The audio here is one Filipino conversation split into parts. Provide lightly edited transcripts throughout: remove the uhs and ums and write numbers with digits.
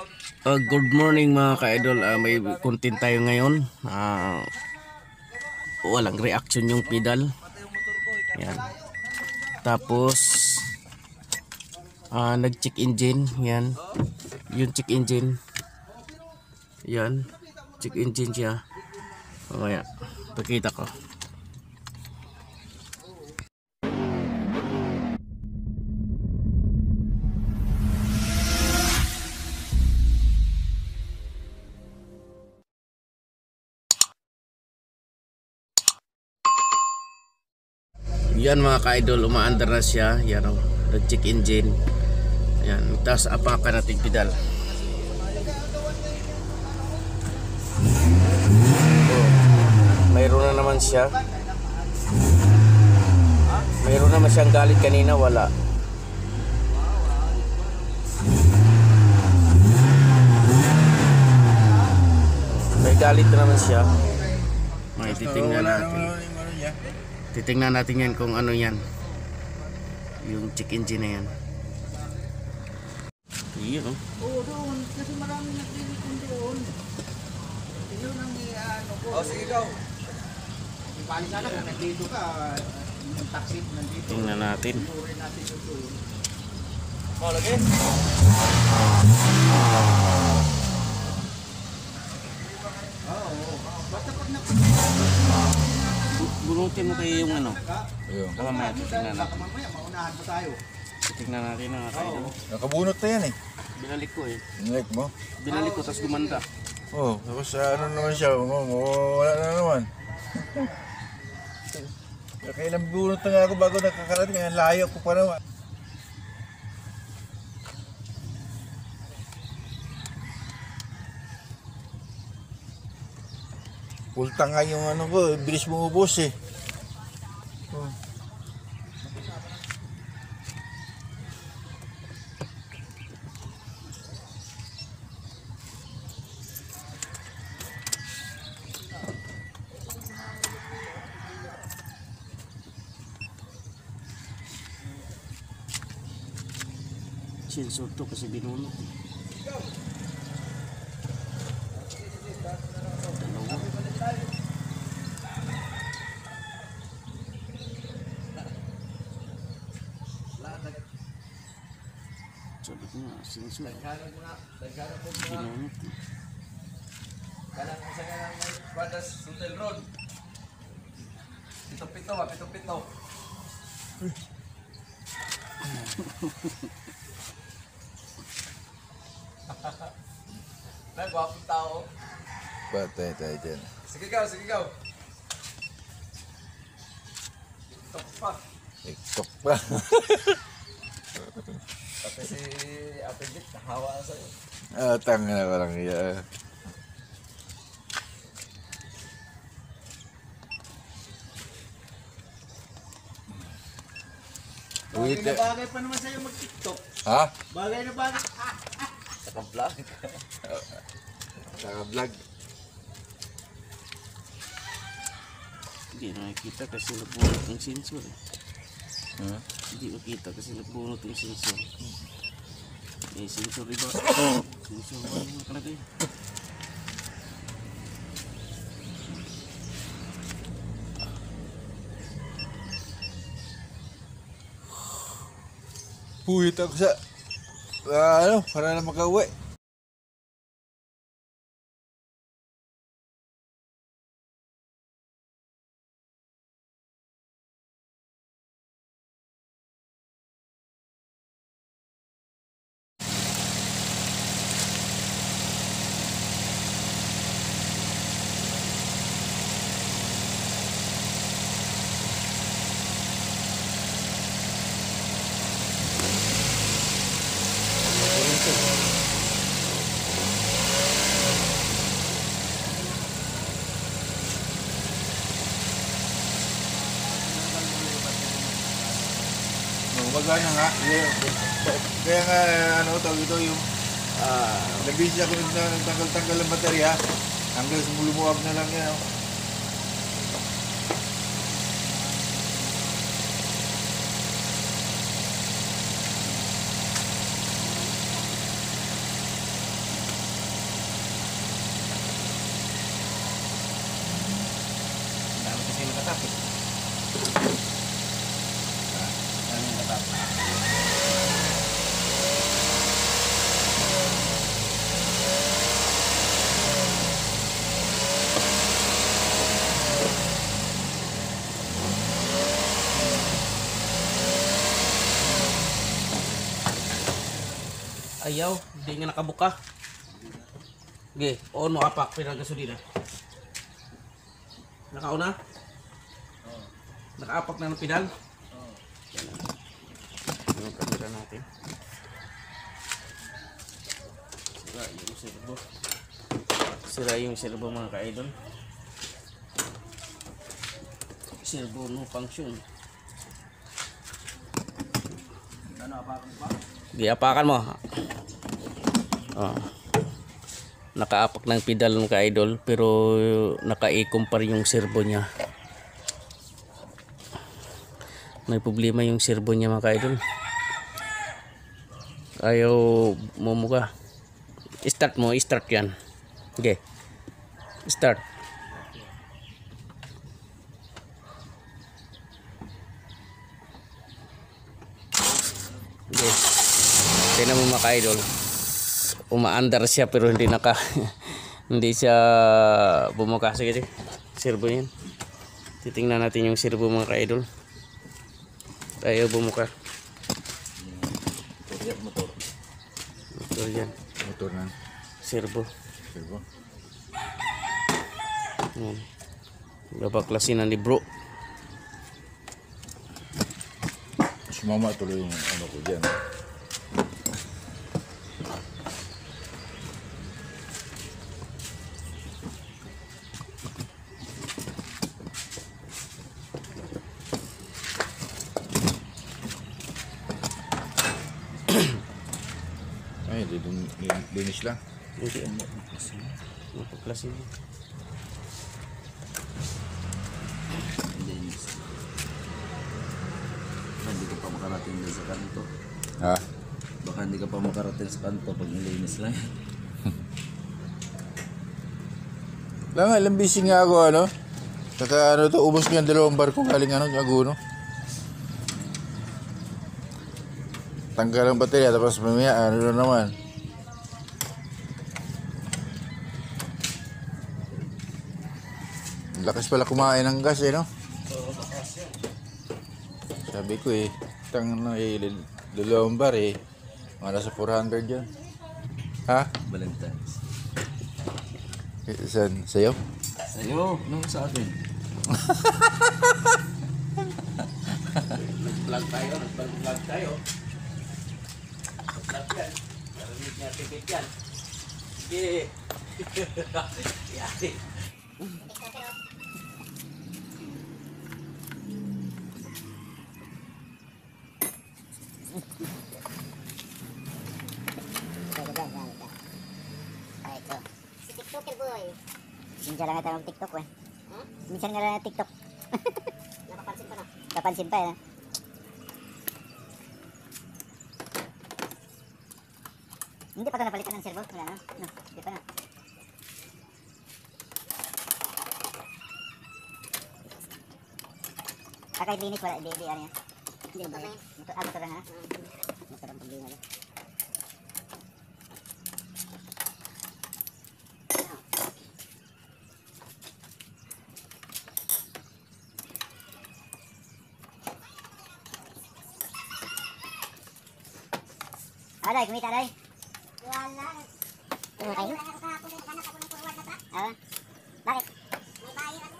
Good morning mga ka-idol. May content tayo ngayon. Walang reaction yung pedal. Yan. Tapos nag-check engine. Yan. Yung check engine. Yan. Check engine siya. Mamaya pakita ko. Yan mga ka-idol, umaandar na siya. Yan o, nag-check engine. Yan, tapos apakan natin pedal. Mayroon na naman siya. Mayroon naman siyang galit kanina, wala. May galit na naman siya. May titingnan natin. Titingnan natin yan kung ano yan. Yung check engine na yan. Iyon oh. Oo, doon. Kasi maraming nagtitikon doon. Yun ang ano ko. Oh, sige ikaw. Ipali sana kung nandito ka. Yung taxi nandito. Tingnan natin. Turin natin yung doon. Oh, lagi. Oo. Basta pag Bunutin mo kayo yung ano. Ayun. Baka mamaya titingnan natin. mamaya, maunahan pa tayo. Titingnan natin mga ka-idol. Nakabunot na yan eh. Binalik ko eh. Like mo? Binalik ko tapos gumanda. Oh, tapos ano naman siya, wala na naman. Kailan bunot na nga ako bago nakakarating, kaya layo ko pa naman. Pulta nga yung ano ko, bilis mo ubos eh. Oh. Sensor to kasi binunot. Dalawa. Sabi ko nga, sensor. Binunot. Kailan ko sa kailangan may Badas Hotel Road. Pito-pito ba? Pito-pito. Nagwapong tao. Patay tayo dyan. Sige ikaw, sige ikaw. TikTok pa. TikTok pa. Pati si Ate Vic, nahawa na sa'yo. Tanga na parang iya. Bagay na bagay pa naman sa'yo mag-TikTok. Ha? Bagay na bagay. Saka vlog. Saka vlog. Hindi nakikita kasi nagbunot ng sensor eh. Huh? Hindi makita kasi nagbunot ng sensor. Eh, sensor iba. Sensor ba yung nakalagay? Puwit ako sa ano, para na makauwi. Magana nga. Kaya nga, ano, tawag ito yung nag-busy ako nagtanggal-tanggal ng baterya. Hanggang lumuwag na lang yan. Oh. katapit. Yan yung katapit. Ayaw, hindi nga nakabuka. Okay, on mo apak, pinagasolina. Nakauna? Nakaapak na ng pedal? Yan na. Yung kamera natin. Sira yung servo. Sira yung servo mga ka-idol. Servo no function. Ano, apakan mo ba? Di apakan mo. Oh. Nakaapak ng pedal ng ka-idol pero nakaikom pa rin yung servo niya. May problema yung servo niya mga ka-idol. Ayaw mumuga. Start mo, start yan. Okay. Start. Okay. Tingnan mo mga ka-idol. Umaandar siya pero hindi hindi siya bumuka. Sige, servo yan. Titingnan natin yung servo mga ka-idol. Ayaw bumuka. Motor. Motor yan. Motor na. Servo. Servo. Yan. Babaklasin na ni bro. Sumama tuloy yung ano ko dyan. Ay, linis lang. Hindi. Babaklasin. Hindi ka pa makarating din sa kanto. Ha? Baka hindi ka pa makarating sa kanto pag nilinis lang. Lang, ilang busy nga ako, ano? Saka ano to, ubos ko yung 2 barko galing ano, Aguno. Tanggal ang baterya, tapos mamaya, ano na naman. Lakas pala kumain ng gas eh, no? Sabi ko eh, dalawang bar eh. Mga nasa 400 yan. Ha? Valentine's. Saan? Sa'yo? Sa'yo, nung sa akin. Nag-vlog tayo. Nag-vlog tayo. Nag-vlog yan. Narinig niya tipid yan. Sige. Yari. Si TikToker boy. Minsan lang natin TikTok eh. Minsan nga lang TikTok. Napapansin pa na. Napapansin pa eh. Hindi pa ito napalitan ng servo. Wala na. No, hindi pa na. Kahit linis wala. Hindi ano yan. Hindi ba? Motor lang ha? Motor ang problema lang. Aday, kumita aday. Wala. Wala na ako kahapon ng anak ako ng forward na pa. Bakit? May bahay ako.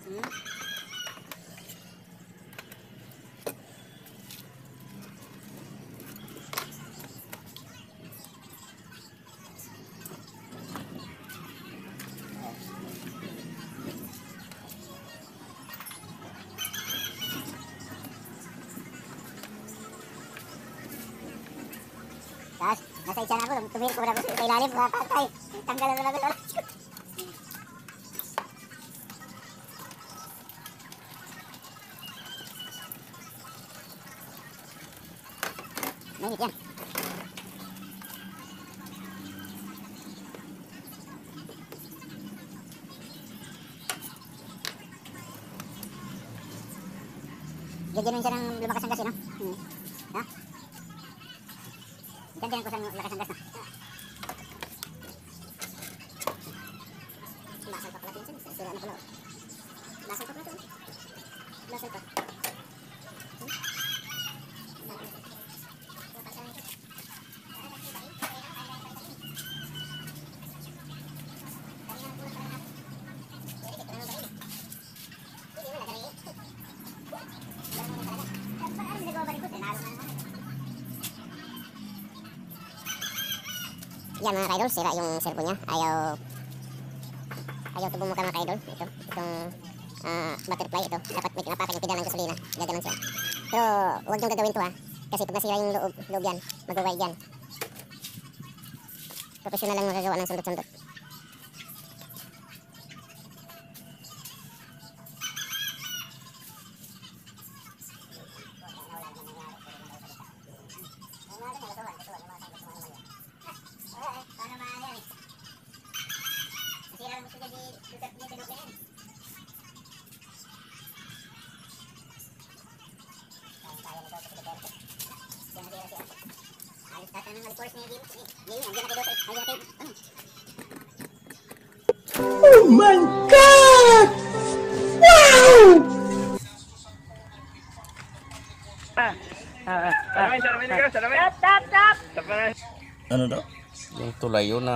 Tapos, nasa isa na ako, tumingin ko na ako sa ilalim, mga patay. Tanggalan na lang ako. Mainit yan. Gagawin siya ng lumakas ang gas, no? Ha? Ganyan ko sa lakas ng gas, no? Lasal pa pala din siya. Sira na pala. Lasal pa pala ito. Lasal pa. Yan mga kaidol, sira yung cellphone niya. Ayaw ito bumuka mga kaidol. Itong butterfly ito. Dapat may kinapakan yung pedal ng gasolina. Gaganon siya. Pero huwag niyong gagawin to ha. Kasi pag nasira yung loob yan, mag-wide yan. Professional lang magagawa ng sundot-sundot. Oh my God! Wow! Ano daw? Yung tulayo na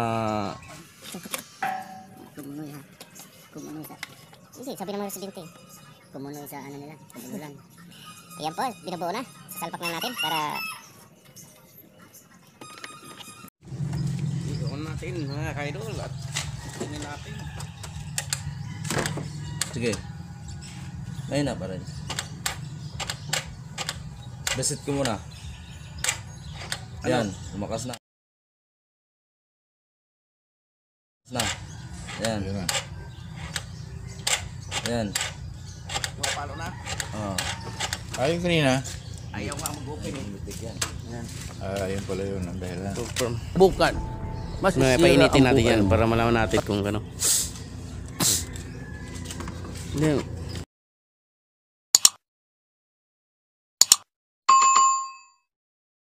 Kumunoy ha. Kumunoy sa... Sige, sabi naman sa binti. Kumunoy sa ano nila, kumulan. Ayan po, binubuo na. Sasalpak na natin para... i-on natin mga kaidol at tingin natin. Sige. Ayun na pa rin. Besit ko muna. Yan, lumakas na. Yan. Yan. Mapalo na. Oh. Ayun kanina. Ayaw nga mag-open eh. Yan. Ayun pala yun ang dahilan. Bukan. Mas painitin natin yan para malaman natin kung ano. Hindi,